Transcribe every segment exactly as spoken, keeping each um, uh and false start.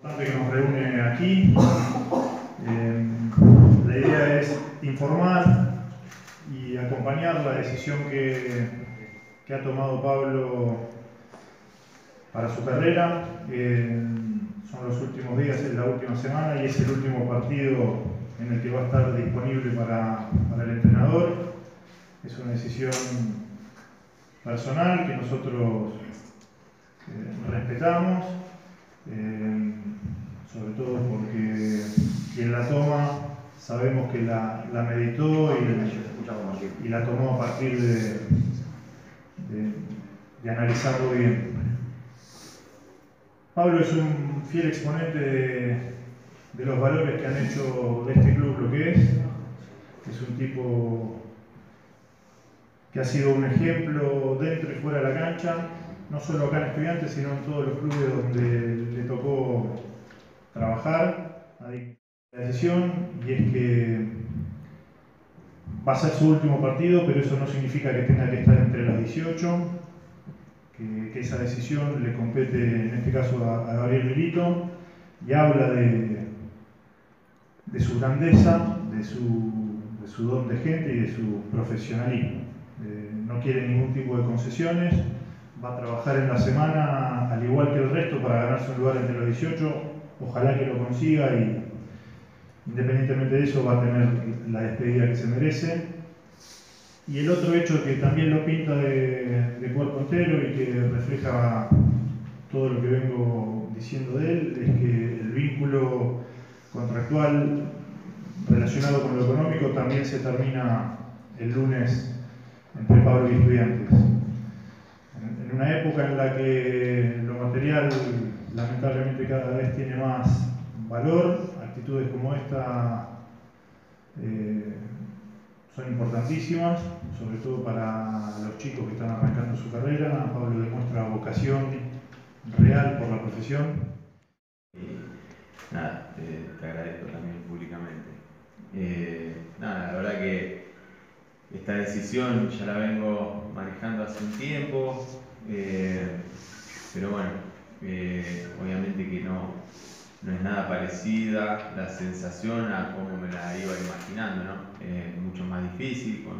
Que nos reúne aquí. Eh, la idea es informar y acompañar la decisión que, que ha tomado Pablo para su carrera. Eh, son los últimos días, es la última semana y es el último partido en el que va a estar disponible para, para el entrenador. Es una decisión personal que nosotros eh, respetamos. Eh, sobre todo porque quien la toma sabemos que la, la meditó y, y la tomó a partir de, de, de analizarlo bien. Pablo es un fiel exponente de, de los valores que han hecho de este club lo que es. Es un tipo que ha sido un ejemplo dentro y fuera de la cancha, no solo acá en Estudiantes, sino en todos los clubes donde le tocó trabajar. La decisión, y es que va a ser su último partido, pero eso no significa que tenga que estar entre los dieciocho, que, que esa decisión le compete en este caso a, a Gabriel Milito, y habla de, de su grandeza, de su, de su don de gente y de su profesionalismo. Eh, no quiere ningún tipo de concesiones, va a trabajar en la semana al igual que el resto para ganarse un lugar entre los dieciocho, ojalá que lo consiga y independientemente de eso va a tener la despedida que se merece. Y el otro hecho que también lo pinta de, de cuerpo entero y que refleja todo lo que vengo diciendo de él es que el vínculo contractual relacionado con lo económico también se termina el lunes entre Pablo y Estudiantes. En, en una época en la que lo material lamentablemente cada vez tiene más valor, actitudes como esta eh, son importantísimas, sobre todo para los chicos que están arrancando su carrera. Pablo demuestra vocación real por la profesión. Y nada, eh, te agradezco también públicamente. Eh, nada, la verdad que esta decisión ya la vengo manejando hace un tiempo, eh, pero bueno, eh, obviamente que no. No es nada parecida la sensación a cómo me la iba imaginando, ¿no? Es eh, mucho más difícil, con,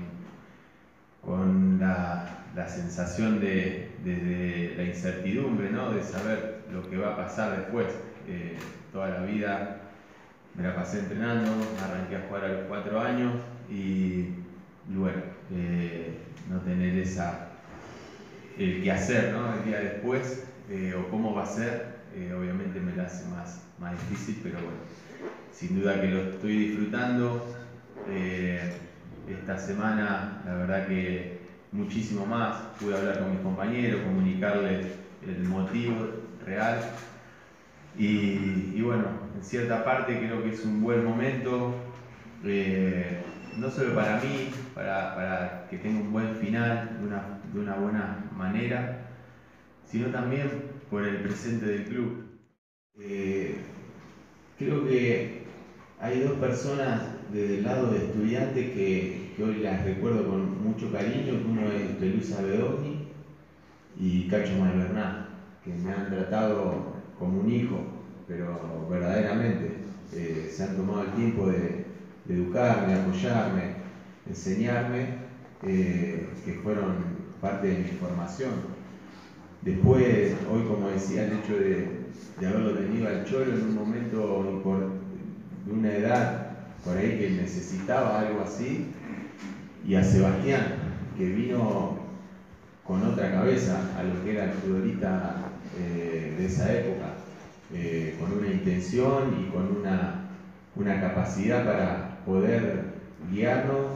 con, con la, la sensación de, de, de la incertidumbre, ¿no? De saber lo que va a pasar después. Eh, toda la vida me la pasé entrenando, arranqué a jugar a los cuatro años y, y bueno, eh, no tener esa, el qué hacer, ¿no? El día después, eh, o cómo va a ser. Eh, obviamente me la hace más, más difícil, pero bueno, sin duda que lo estoy disfrutando. Eh, esta semana, la verdad que muchísimo más, pude hablar con mis compañeros, comunicarles el motivo real y, y bueno, en cierta parte creo que es un buen momento, eh, no solo para mí, para, para que tenga un buen final de una, de una buena manera, sino también por el presente del club. Eh, creo que hay dos personas desde el lado de Estudiantes que, que hoy las recuerdo con mucho cariño. Uno es Pelusa Bedogni y Cacho Malvernat, que me han tratado como un hijo, pero verdaderamente eh, se han tomado el tiempo de, de educarme, apoyarme, enseñarme, eh, que fueron parte de mi formación. Después, hoy como decía, el hecho de, de haberlo tenido al Cholo en un momento de una edad por ahí que necesitaba algo así, y a Sebastián, que vino con otra cabeza a lo que era el futbolista eh, de esa época, eh, con una intención y con una, una capacidad para poder guiarnos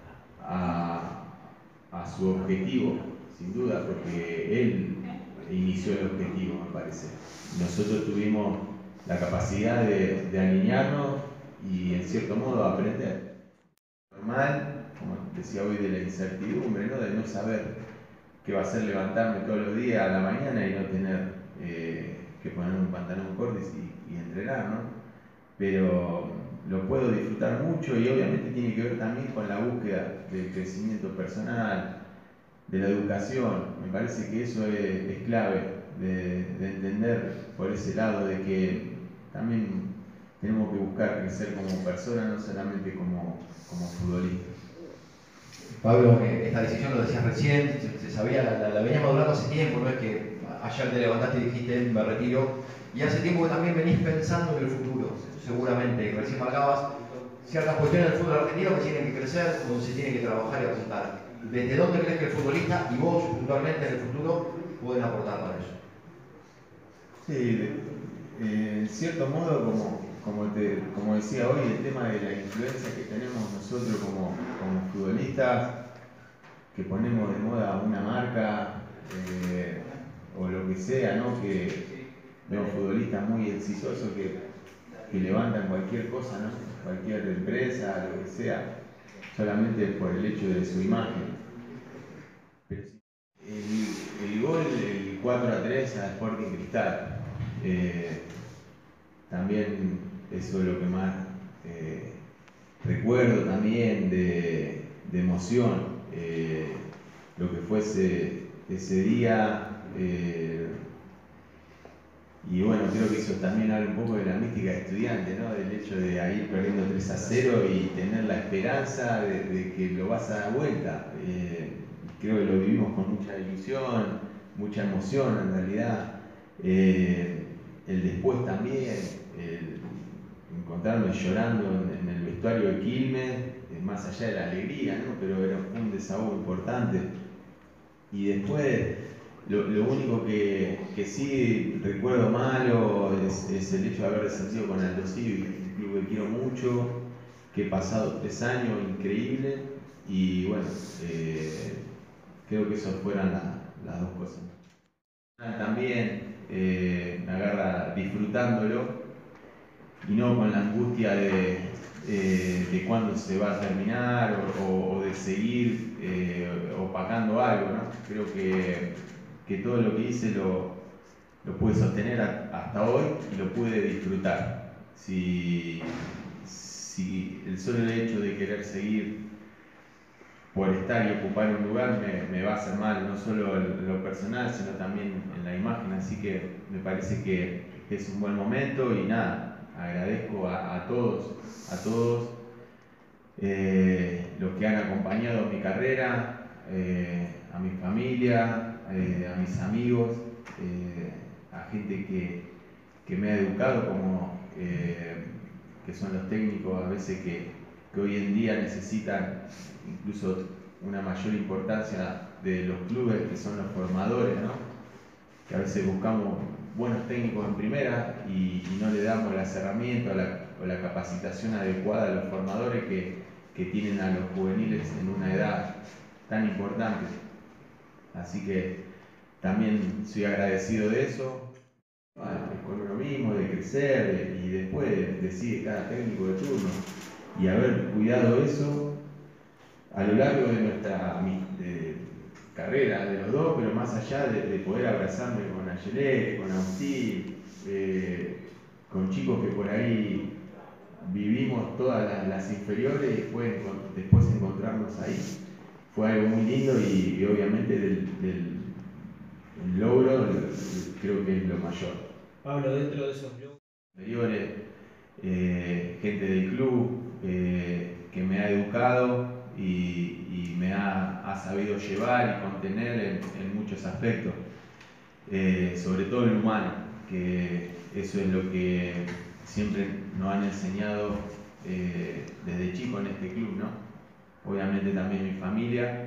a, a su objetivo, sin duda, porque él inició el objetivo, me parece. Nosotros tuvimos la capacidad de, de alinearnos y en cierto modo aprender. Normal, como decía hoy, de la incertidumbre, ¿no? De no saber qué va a ser levantarme todos los días a la mañana y no tener eh, que poner un pantalón corto y, y entrenar, ¿no? Pero lo puedo disfrutar mucho y obviamente tiene que ver también con la búsqueda del crecimiento personal, de la educación. Me parece que eso es, es clave de, de entender por ese lado de que también tenemos que buscar crecer como personas, no solamente como, como futbolistas. Pablo, esta decisión lo decías recién, se, se sabía, la, la, la venía madurando hace tiempo, no es que ayer te levantaste y dijiste me retiro, y hace tiempo que también venís pensando en el futuro, seguramente, y recién marcabas ciertas cuestiones del fútbol argentino que tienen que crecer, donde se tiene que trabajar y apuntar. ¿Desde dónde crees que el futbolista y vos puntualmente en el futuro pueden aportar para eso? Sí, eh, en cierto modo, como, como, te, como decía hoy, el tema de la influencia que tenemos nosotros como, como futbolistas, que ponemos de moda una marca eh, o lo que sea, ¿no? Que vemos futbolistas muy exitosos que, que levantan cualquier cosa, ¿no? Cualquier empresa, lo que sea, solamente por el hecho de su imagen. Pero el, el gol, el cuatro a tres a Sporting Cristal, eh, también eso es lo que más eh, recuerdo también de, de emoción, eh, lo que fue ese, ese día. Eh, y bueno, creo que eso también habla un poco de la mística de estudiante, ¿no? Del hecho de ir perdiendo tres a cero y tener la esperanza de, de que lo vas a dar vuelta. Eh, creo que lo vivimos con mucha ilusión, mucha emoción en realidad. Eh, el después también, el encontrarme llorando en, en el vestuario de Quilmes, eh, más allá de la alegría, ¿no? Pero era un desahogo importante. Y después, lo, lo único que, que sí recuerdo malo es, es el hecho de haber descendido con Aldo Civi, un club que quiero mucho, que he pasado tres años increíbles, y bueno, eh, creo que esas fueran la, las dos cosas. También eh, me agarra disfrutándolo y no con la angustia de, eh, de cuándo se va a terminar o, o, o de seguir eh, opacando algo, ¿no? Creo que, que todo lo que hice lo, lo pude sostener a, hasta hoy y lo pude disfrutar. Si, si el solo hecho de querer seguir por estar y ocupar un lugar me, me va a hacer mal, no solo en lo personal, sino también en la imagen, así que me parece que, que es un buen momento y nada, agradezco a, a todos, a todos eh, los que han acompañado mi carrera, eh, a mi familia, eh, a mis amigos, eh, a gente que, que me ha educado, como eh, que son los técnicos a veces que, que hoy en día necesitan incluso una mayor importancia de los clubes, que son los formadores, ¿no? Que a veces buscamos buenos técnicos en primera y, y no le damos las herramientas o la, o la capacitación adecuada a los formadores que, que tienen a los juveniles en una edad tan importante. Así que también soy agradecido de eso, con uno mismo, de crecer de, y después decide cada técnico de turno y haber cuidado eso a lo largo de nuestra de, carrera de los dos, pero más allá de, de poder abrazarme con Ayelé, con Agustín, eh, con chicos que por ahí vivimos todas las, las inferiores y después, después encontrarnos ahí. Fue algo muy lindo y, y obviamente del, del el logro creo que es lo mayor. Pablo, dentro de esos logros anteriores, eh, gente del club eh, que me ha educado y, y me ha, ha sabido llevar y contener en, en muchos aspectos, eh, sobre todo el humano, que eso es lo que siempre nos han enseñado eh, desde chico en este club, ¿no? Obviamente también mi familia.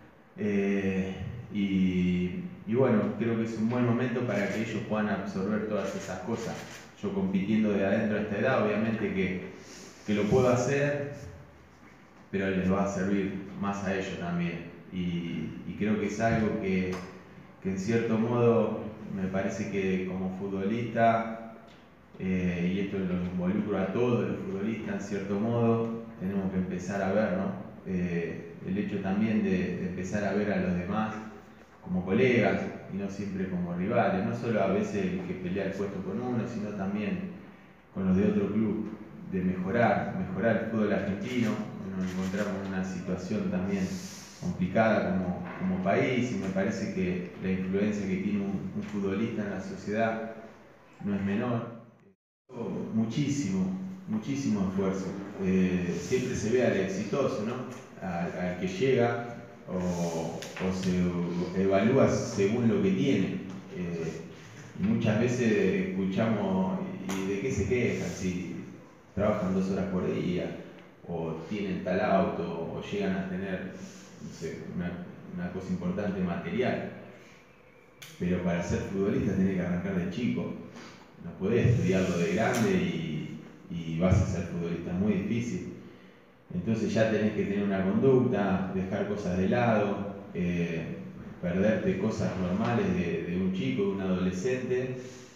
Eh, y, y bueno, creo que es un buen momento para que ellos puedan absorber todas esas cosas. Yo compitiendo de adentro a esta edad, obviamente que, que lo puedo hacer, pero les va a servir más a ellos también. Y, y creo que es algo que, que en cierto modo me parece que como futbolista, eh, y esto lo involucro a todos los futbolistas en cierto modo, tenemos que empezar a ver, ¿no? Eh, el hecho también de, de empezar a ver a los demás como colegas y no siempre como rivales, no solo a veces el que pelea el puesto con uno, sino también con los de otro club, de mejorar, mejorar el fútbol argentino. Nos encontramos en una situación también complicada como, como país, y me parece que la influencia que tiene un, un futbolista en la sociedad no es menor. Muchísimo, muchísimo esfuerzo. Eh, siempre se ve al exitoso, ¿no? Al, al que llega o, o se evalúa según lo que tiene. Eh, y muchas veces escuchamos, ¿y de qué se quejan? Si trabajan dos horas por día, o tienen tal auto, o llegan a tener, no sé, una, una cosa importante material. Pero para ser futbolista tenés que arrancar de chico. No podés estudiarlo de grande y, y vas a ser futbolista, es muy difícil. Entonces ya tenés que tener una conducta, dejar cosas de lado, eh, perderte cosas normales de, de un chico, de un adolescente,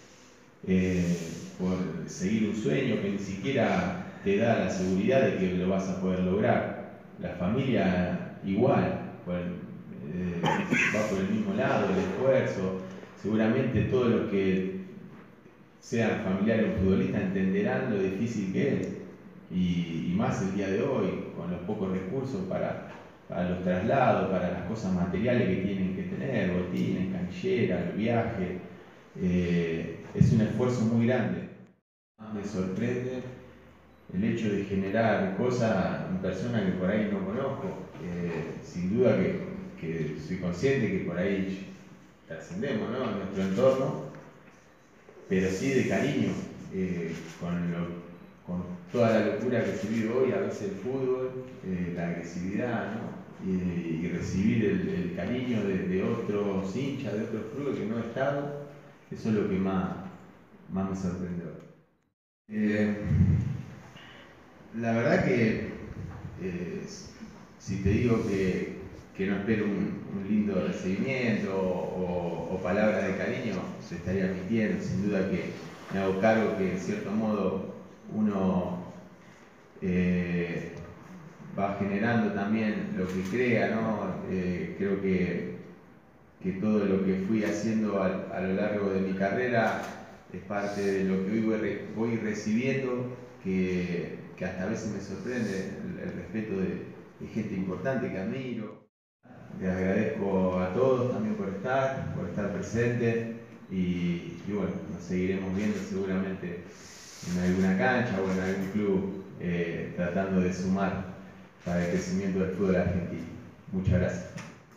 eh, por seguir un sueño que ni siquiera te da la seguridad de que lo vas a poder lograr. La familia igual, por, eh, va por el mismo lado, el esfuerzo. Seguramente todos los que sean familiares o futbolistas entenderán lo difícil que es, y, y más el día de hoy, con los pocos recursos para, para los traslados, para las cosas materiales que tienen que tener, botines, canilleras, el viaje. Eh, es un esfuerzo muy grande. Me sorprende el hecho de generar cosas en personas que por ahí no conozco. Eh, sin duda que, que soy consciente que por ahí trascendemos, ¿no?, en nuestro entorno, pero sí de cariño, eh, con, lo, con toda la locura que se vive hoy, a veces el fútbol, eh, la agresividad, ¿no? y, y recibir el, el cariño de, de otros hinchas, de otros clubes que no he estado, eso es lo que más, más me sorprendió. Eh, la verdad que, eh, si te digo que, que no espero un, un lindo recibimiento o, o palabras de cariño, se estaría mintiendo. Sin duda que me hago cargo que, en cierto modo, uno eh, va generando también lo que crea, ¿no? Eh, creo que, que todo lo que fui haciendo a, a lo largo de mi carrera es parte de lo que hoy voy, voy recibiendo, que, que hasta a veces me sorprende el, el respeto de, de gente importante que admiro. Les agradezco a todos también por estar, por estar presentes, y, y bueno, nos seguiremos viendo seguramente en alguna cancha o en algún club, eh, tratando de sumar para el crecimiento del fútbol argentino. Muchas gracias.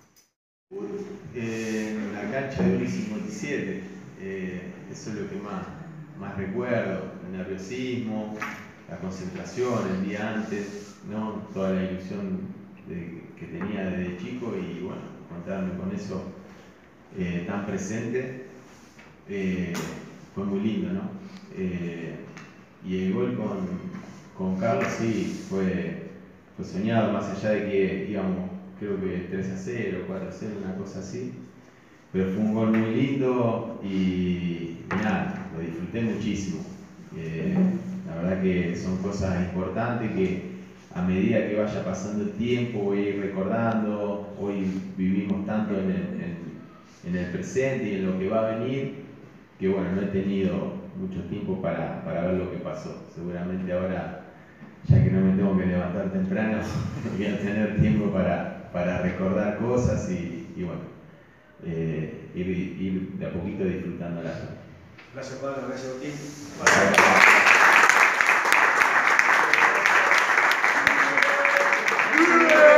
En la cancha de Uri cincuenta y siete, eh, eso es lo que más, más recuerdo, el nerviosismo, la concentración el día antes, ¿no? Toda la ilusión de, que tenía desde chico, y bueno, encontrarme con eso eh, tan presente, eh, fue muy lindo, ¿no? Eh, y el gol con, con Carlos sí fue, fue soñado, más allá de que íbamos, creo que tres a cero, cuatro a cero, una cosa así, pero fue un gol muy lindo, y, y nada, lo disfruté muchísimo. Eh, la verdad que son cosas importantes que, a medida que vaya pasando el tiempo, voy a ir recordando. Hoy vivimos tanto en el, en, en el presente y en lo que va a venir, que bueno, no he tenido mucho tiempo para, para ver lo que pasó. Seguramente ahora, ya que no me tengo que levantar temprano, voy a tener tiempo para, para recordar cosas y, y bueno, eh, ir, ir de a poquito disfrutando la vida. Gracias, Pablo. Gracias, Joaquín. Gracias.